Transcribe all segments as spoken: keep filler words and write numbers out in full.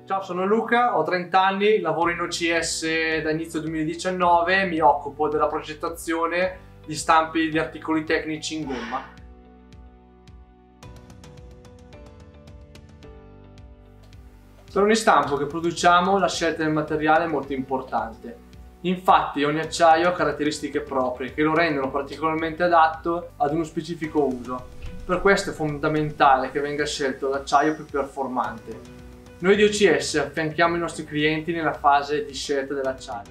Ciao, sono Luca, ho trenta anni, lavoro in O C S da inizio duemiladiciannove, mi occupo della progettazione di stampi di articoli tecnici in gomma. Per ogni stampo che produciamo la scelta del materiale è molto importante. Infatti ogni acciaio ha caratteristiche proprie che lo rendono particolarmente adatto ad uno specifico uso. Per questo è fondamentale che venga scelto l'acciaio più performante. Noi di O C S affianchiamo i nostri clienti nella fase di scelta dell'acciaio.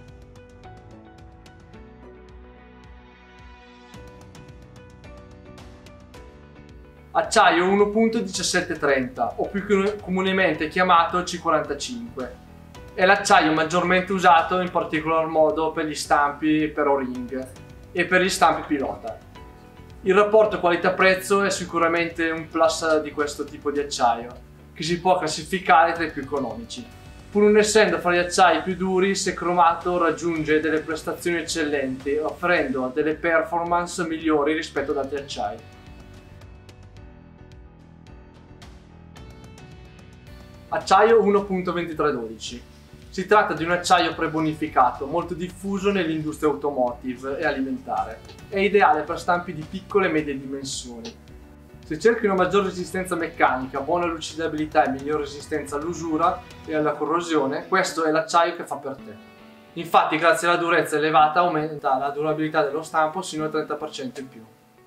Acciaio uno punto diciassettetrenta o più comunemente chiamato C quarantacinque. È l'acciaio maggiormente usato in particolar modo per gli stampi per O-ring e per gli stampi pilota. Il rapporto qualità-prezzo è sicuramente un plus di questo tipo di acciaio, che si può classificare tra i più economici. Pur non essendo fra gli acciai più duri, se cromato raggiunge delle prestazioni eccellenti, offrendo delle performance migliori rispetto ad altri acciai. Acciaio uno punto ventitredodici. Si tratta di un acciaio prebonificato, molto diffuso nell'industria automotive e alimentare. È ideale per stampi di piccole e medie dimensioni. Se cerchi una maggiore resistenza meccanica, buona lucidabilità e migliore resistenza all'usura e alla corrosione, questo è l'acciaio che fa per te. Infatti, grazie alla durezza elevata, aumenta la durabilità dello stampo sino al trenta per cento in più.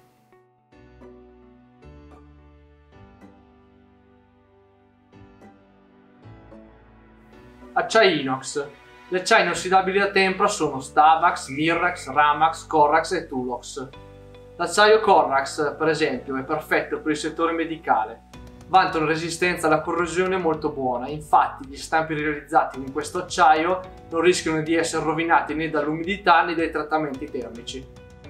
Acciai inox. Gli acciai inossidabili a tempera sono Stavax, Mirrax, Ramax, Corrax e Tulox. L'acciaio Corrax, per esempio, è perfetto per il settore medicale. Vanta una resistenza alla corrosione molto buona, infatti gli stampi realizzati con questo acciaio non rischiano di essere rovinati né dall'umidità né dai trattamenti termici.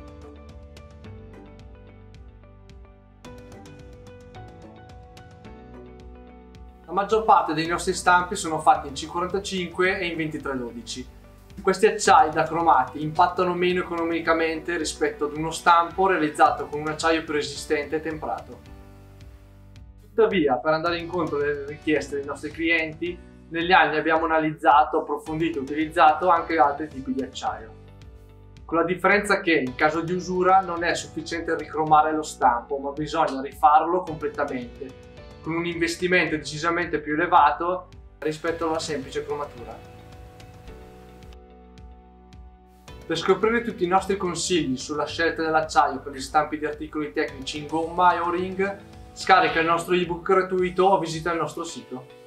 La maggior parte dei nostri stampi sono fatti in C quarantacinque e in ventitredodici. Questi acciai da cromati impattano meno economicamente rispetto ad uno stampo realizzato con un acciaio più resistente e temperato. Tuttavia, per andare incontro alle richieste dei nostri clienti, negli anni abbiamo analizzato, approfondito e utilizzato anche altri tipi di acciaio. Con la differenza che, in caso di usura, non è sufficiente ricromare lo stampo, ma bisogna rifarlo completamente, con un investimento decisamente più elevato rispetto alla semplice cromatura. Per scoprire tutti i nostri consigli sulla scelta dell'acciaio per gli stampi di articoli tecnici in gomma e O-ring, scarica il nostro ebook gratuito o visita il nostro sito.